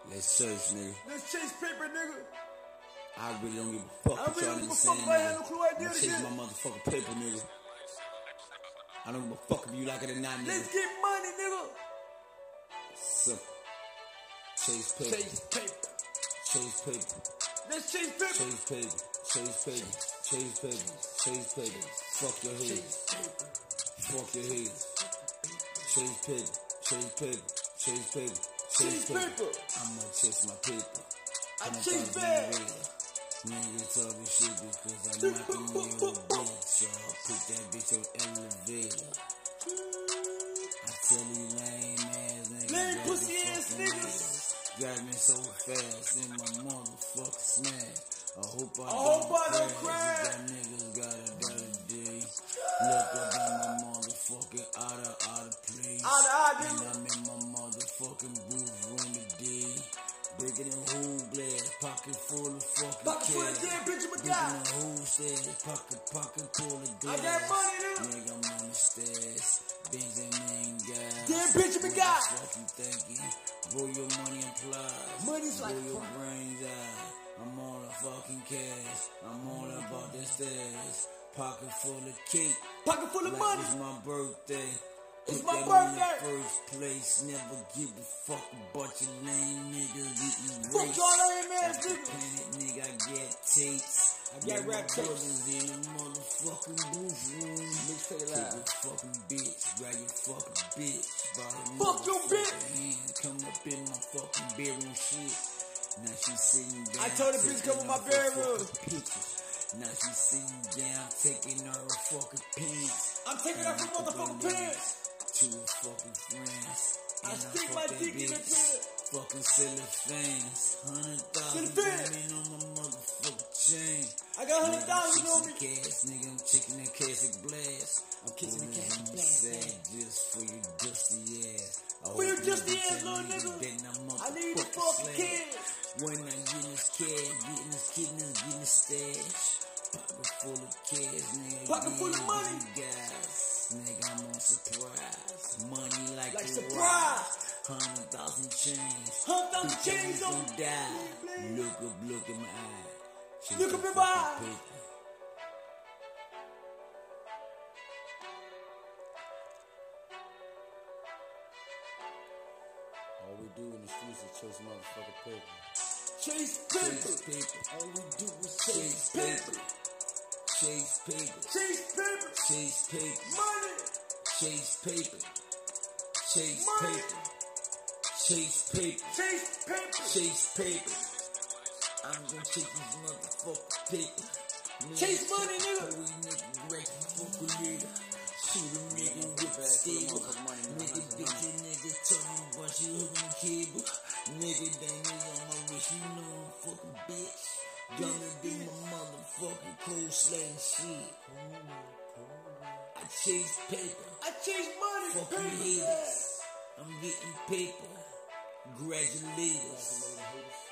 Let's search, nigga. Let's chase paper, nigga. I really don't give a fuck what y'all niggas saying, nigga. I'm chase my motherfucking paper, nigga. I don't give a fuck if you like it or not, nigga. Let's get money, nigga. Simple. Chase paper. Chase paper. Chase paper. Let's chase paper. Chase paper. Chase paper. Chase paper. Chase paper. Fuck your head. Fuck your head. Chase paper. Chase paper. Chase paper. Chase paper. I'ma chase my paper. I chase bad. Niggas talking shit because I'm knocking me on the bitch, y'all. Put that bitch on elevator. I tell these lame ass niggas. Lame pussy ass niggas. Got me so fast in my motherfucking smash. I hope I don't crash. That niggas got a better day. Look up in my motherfucking out of place. And I'm in my motherfucking booth room today. Bigger than whole blast, pocket full of fucking cash. Bigger than whole stash, pocket full of glass. I got money, nigga. Nigga, I'm on the stash. Benjamin guys. Damn, Benjamin guys. What you thinking? Blow your money and plies. Money's like blow your brains out. I'm all the fucking cash. I'm all about the stash. Pocket full of cake. Pocket full of money. It's my birthday. It's Put my that birthday. in the first place. Never give a fuck about your lame niggas getting Fuck raped. y'all lame ass niggas. Planet, nigga, I get tapes. I got rap tapes. In the motherfucking booth room. Mixtape Take live. your fucking bitch. Grab your fucking bitch. Fuck your bitch. Hand. Come up in my fucking bedroom shit. Now she sitting down. I told the bitch come in my bedroom. Now she sitting down, taking her fucking pants. I'm taking off her motherfucking pants. To her fucking friends. I stick my dick in the pants. Fucking silly fans. 100,000 diamond on my motherfucking chain. I got 100,000 on me. Cash, nigga, I'm checking that classic blast. I'm kissing the classic blast. Just for your dusty ass. For your dusty ass, little nigga. I need a fucking kid. When I get this cash, getting this kidneys, getting this stash. Pocket full of cash, nigga. Pocket full of money. Guys. Nigga, I'm on surprise. Money like surprise. 100,000 chains. 100,000 chains on die. Look in my eye. Look up in my eye. All we do in the streets is chase motherfucking paper. Chase paper. Chase paper. All we do is chase paper. Chase paper. Chase paper. Chase paper. Money. Chase paper. Chase money. paper. Chase paper. Chase paper. Chase paper. I'm gonna chase this motherfucking paper. Chase money, nigga. We nigga great fuck with nigga. Shoot a nigga with the stable. Nigga bitch you nigga tell me what you hooking cable. Nigga dang is on my wrist, you know I'm fucking bitch. Gonna be my motherfucking cold slaying shit. I chase paper. I chase money. Fuck you haters. I'm getting paper. Graduators.